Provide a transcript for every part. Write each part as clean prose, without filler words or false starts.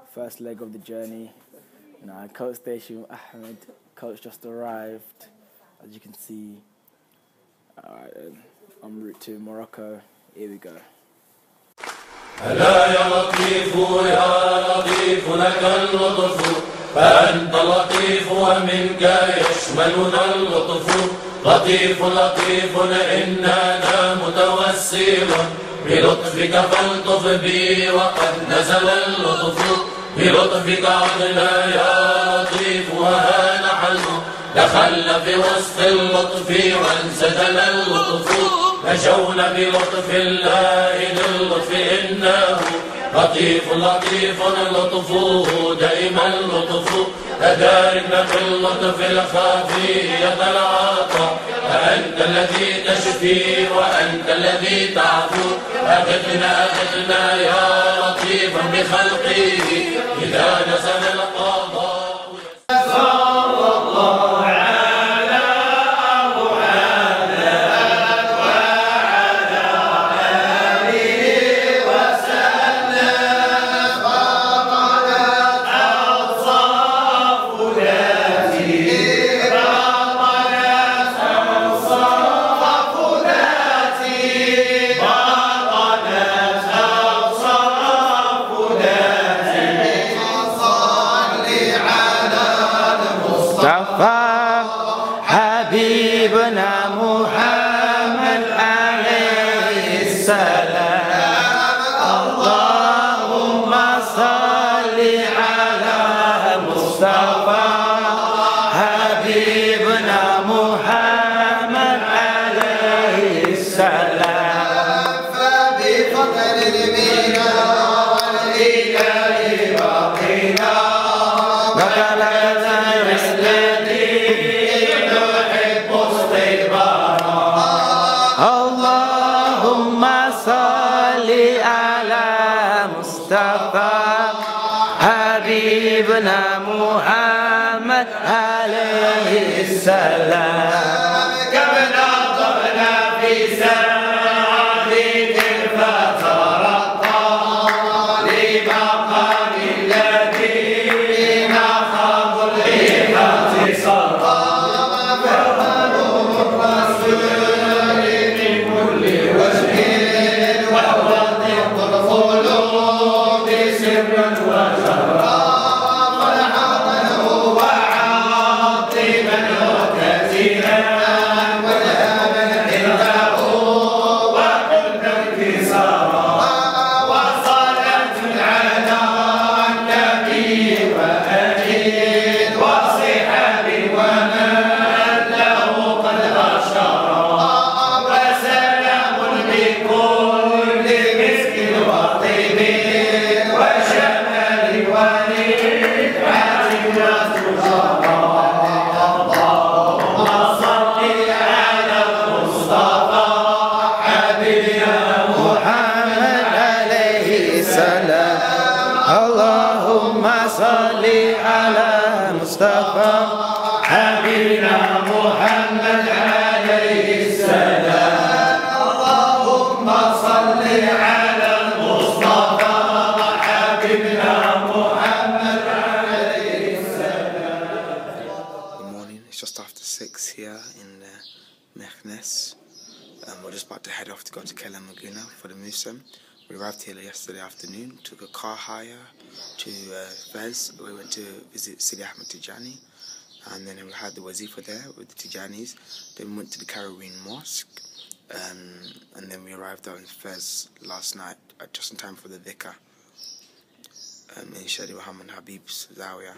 first leg of the journey. Coach station with Ahmed. Coach just arrived, as you can see. Alright then, en route to Morocco. Here we go. ألا يا لطيف يا لطيف لك اللطف فأنت لطيف ومنك يشملنا اللطف لطيف لطيف إننا متوسل بلطفك فالطف بي وقد نزل اللطف بلطفك عدنا يا لطيف وها نحن دخلنا في وسط اللطف وانسجل اللطف مشونا بلطف الله للطف إنه لطيف لطيف لطفه دائما لطف تداركنا في اللطف الخفي العطاء فأنت الذي تشفي وأنت الذي تعفو أغثنا يا لطيفا بخلقه إذا نزل القضاء. حبيبنا محمد عليه السلام اللهم صل على مصطفى حبيبنا محمد عليه السلام فبفضل المنى والإله باقينا وكلنا اللهم صل على مصطفى حبيبنا محمد عليه السلام كما نظرنا في سعادة الفترة لمقام الذين خاضوا الاعتصام اللهم صل على مصطفى حبيبنا محمد عليه السلام اللهم صل على المصطفى حبيبنا محمد عليه السلام. Good morning, it's just after 6 here in Meknes. We're just about to head off to go to Kela Maguna for the Musam. We arrived here yesterday afternoon, took a car hire to Fez. We went to visit Sidi Ahmed Tijani, and then we had the wazifa there with the Tijanis. Then we went to the Karaween Mosque, and then we arrived on Fez last night just in time for the dhikr in Shadi Muhammad Habib's Zawiya.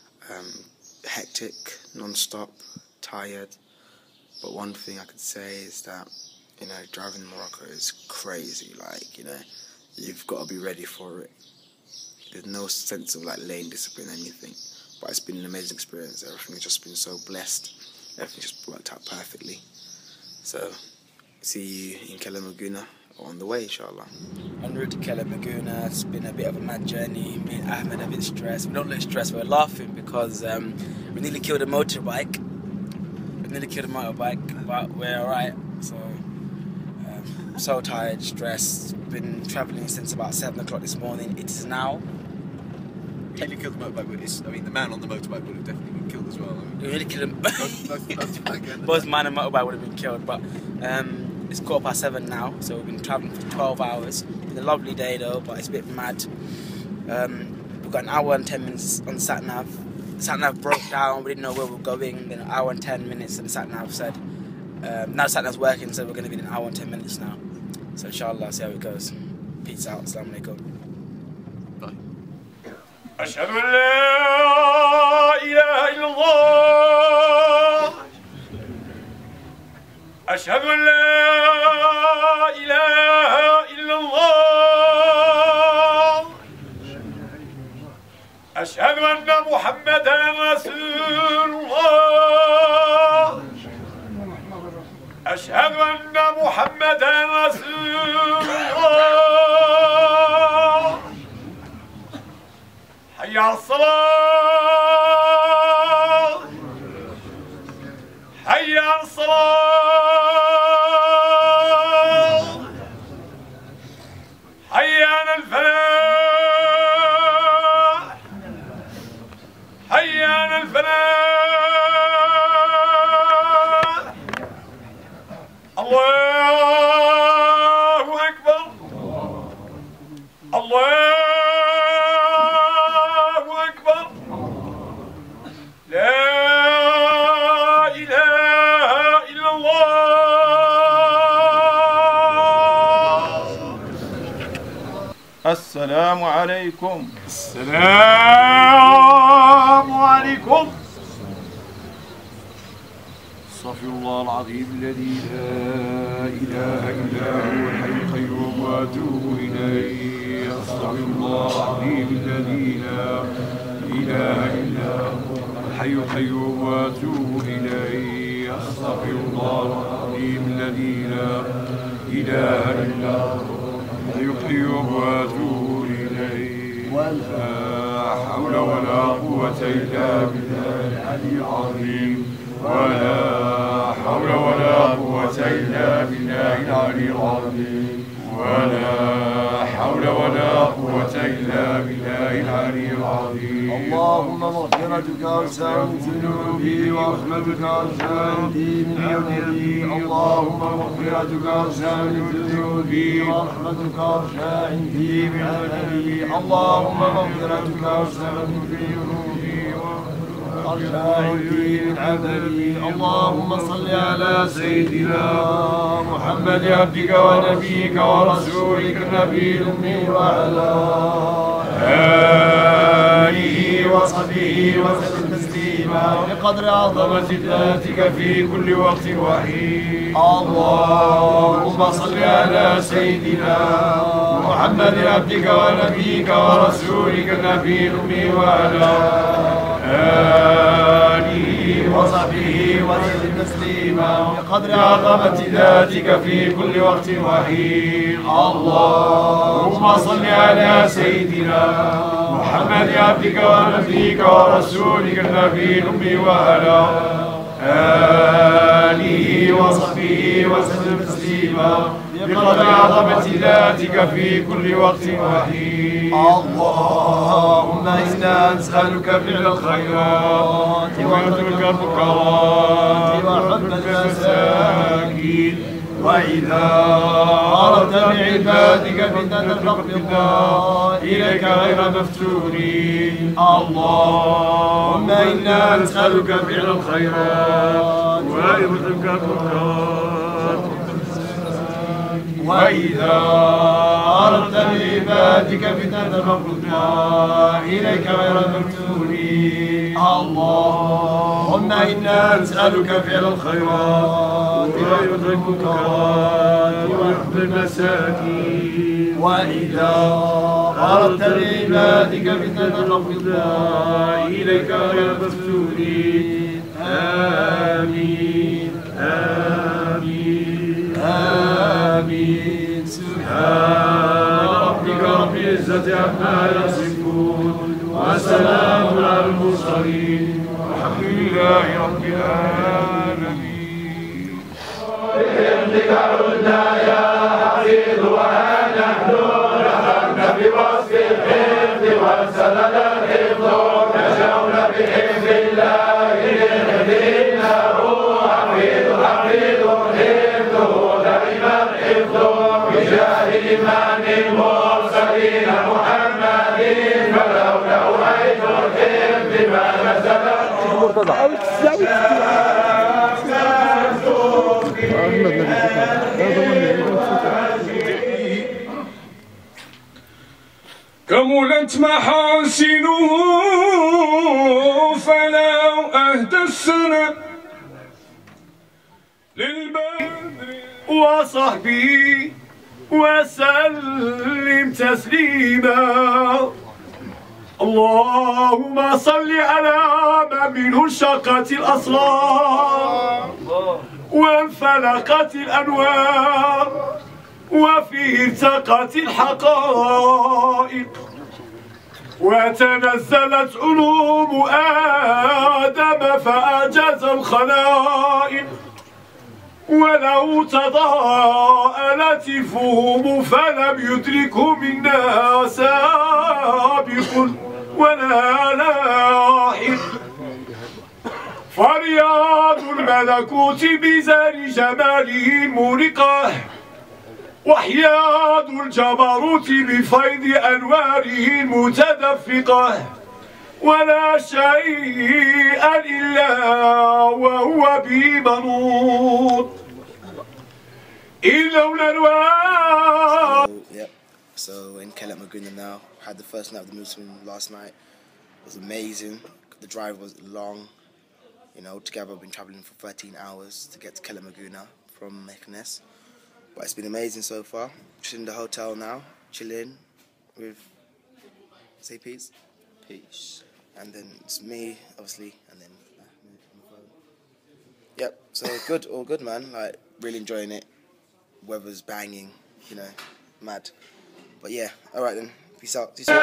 Hectic, non-stop, tired, but one thing I could say is that driving in Morocco is crazy. You've got to be ready for it. There's no sense of lane discipline or anything, but it's been an amazing experience. Everything has just been so blessed. Everything just worked out perfectly. So see you in Kela Maguna on the way, inshallah. En route to Kela Maguna. It's been a bit of a mad journey. Me and Ahmed are a bit stressed. We don't look stressed, we're laughing because we nearly killed a motorbike. But we're alright. So tired, stressed. Been travelling since about 7 o'clock this morning. It is now You nearly killed the motorbike, but I mean, the man on the motorbike would have definitely been killed as well. I mean, We really killed him. both Both man and motorbike would have been killed, but it's 7:15 now, so we've been travelling for 12 hours. It's been a lovely day though, but it's a bit mad. We've got an hour and 10 minutes on the sat-nav. The sat-nav broke down, we didn't know where we were going. Then an hour and 10 minutes, and the sat-nav said, now the sat-nav's working, so we're going to be in an hour and 10 minutes now. So inshallah, see how it goes. Peace out, assalamu alaikum. Bye. أشهد أن لا إله إلا الله أشهد أن لا إله إلا الله أشهد أن محمدا رسول الله أشهد أن محمدا رسول الله حي على الصلاة حي على الصلاة حي على الفلاح حي على الفلاح الله أكبر الله أكبر لا إله إلا الله السلام عليكم. السلام عليكم. استغفر الله العظيم الذي لا إله إلا هو الحي القيوم وأتوب إليه. استغفر الله العظيم الذي لا إله إلا هو الحي القيوم وأتوب إليه. استغفر الله العظيم الذي لا إله إلا هو الحي القيوم وأتوب إليه. ولا حول ولا قوة إلا بالله العلي العظيم. ولا حول ولا قوة إلا بالله العلي العظيم. ولا حول ولا قوة إلا بالله العلي العظيم. اللهم مغفرتك أوسع من ذنوبي ورحمتك أوسع عندي من عملي. اللهم مغفرتك أوسع من ذنوبي ورحمتك أوسع عندي من عملي. اللهم مغفرتك أوسع من ذنوبي عندي من عملي. اللهم صل على سيدنا محمد عبدك ونبيك ورسولك النبي الأمي وعلى آله وصحبه وسلم تسليما بقدر عظمة ذاتك في كل وقت وحين. اللهم صل على سيدنا محمد عبدك ونبيك ورسولك النبي الأمي وعلى آله وصحبه وسلم تسليما بقدر عظمة ذاتك في كل وقت وحين. اللهم صل على سيدنا محمد عبدك ونبيك ورسولك النبي الأمي وعلى آله وصحبه وسلم تسليما بقدر عظمة ذاتك في كل وقت وحين. اللهم إنا نسألك فعل الخيرات وترك المنكرات وحب المساكين. وإذا أردت بعبادك فتنة فاقبضنا إليك غير مفتونين. اللهم إنا نسألك فعل الخيرات وترك المنكرات. وإذا أردت بعبادك فتنة فاقبضنا إليك غير مفتونين. اللهم إنا نسألك فعل الخيرات وترك المنكرات وحب المساكين. وإذا أردت بعبادك فتنة فاقبضنا إليك غير مفتونين. آمين آمين آمين. سبحان ربك رب العزة عما يصفون وسلام على المرسلين والحمد لله رب العالمين. بحمدك عدنا يا حفيظ ونحن نحن بوصف الحفظ والسند بحفظ الله إنه حفيظ حفظه دائما حفظه بجاه إمام المرسلين محمد فلولا عين الحفظ ما نزل كملت محاسنه فلو أهدى السنة للبدر وصحبه وسلم تسليما. اللهم صل على من منه انشقت الأصلاب وانفلقت الأنوار وفيه ارتقت الحقائق وتنزلت علوم آدم فأعجز الخلائق ولو تضاءلت الفهوم فلم يدركه منا سابق ولا لاحق فرياض الملكوت بزار جماله المورقة وحياض الجبروت بفيض أنواره المتدفقة ولا شيء إلا وهو به منوط إلا الأنوار. Yep. So in Kellet Maguna now, had the first night of the Muslim last night. It was amazing. The drive was long. You know, together we've been travelling for 13 hours to get to Kellet Maguna from Meknes. But it's been amazing so far. Just in the hotel now, chilling with, say peace? Peace. And then it's me, obviously, and then Ahmed on the phone. Yep, so good, all good, man. Like, really enjoying it. Weather's banging, you know, mad. But yeah, alright then. Peace out. See you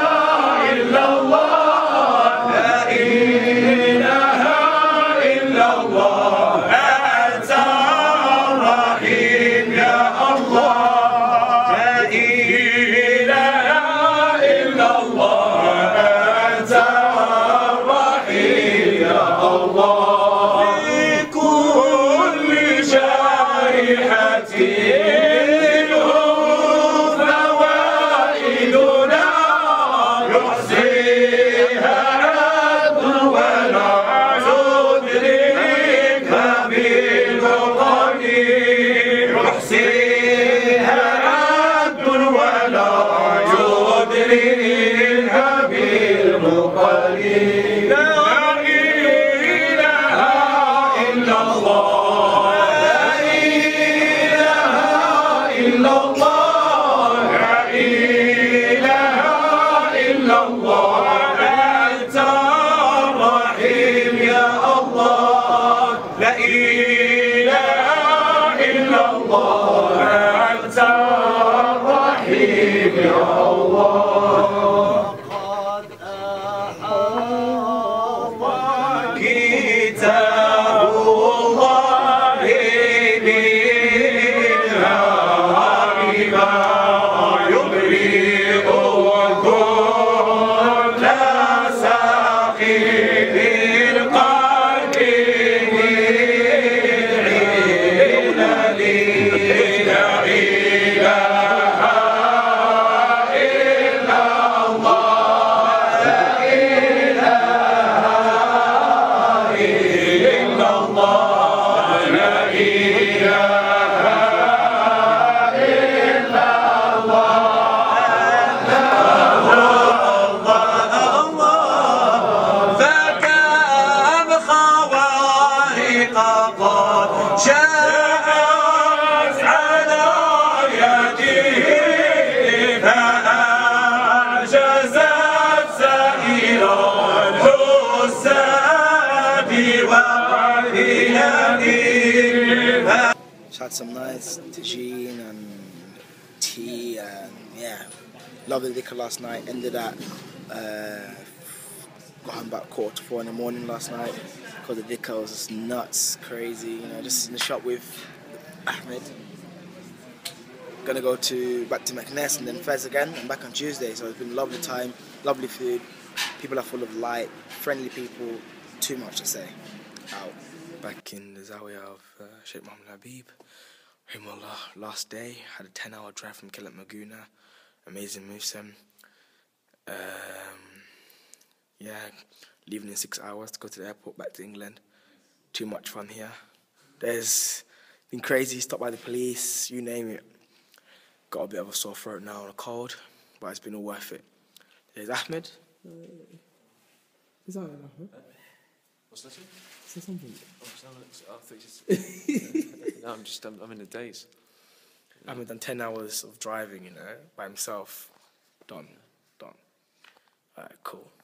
had some nice tagine and tea and yeah, lovely liquor last night. Ended at got home about 3:45 in the morning last night because the liquor was just nuts, crazy. You know, just in the shop with Ahmed. Gonna go back to Meknes and then Fez again and back on Tuesday. So it's been a lovely time, lovely food. People are full of light, friendly people. Too much to say. Out. Back in the Zawiya of Sheikh Mohammed Habib. Rahimahullah, last day, had a 10-hour drive from Kilat Maguna. Amazing Musem. Yeah, leaving in 6 hours to go to the airport back to England. Too much fun here. There's been crazy, stopped by the police, you name it. Got a bit of a sore throat now and a cold, but it's been all worth it. There's Ahmed. Is that Ahmed? What's that? Is there something? No, I'm in a daze. Ahmed done 10 hours of driving, by himself. Done. Alright, cool.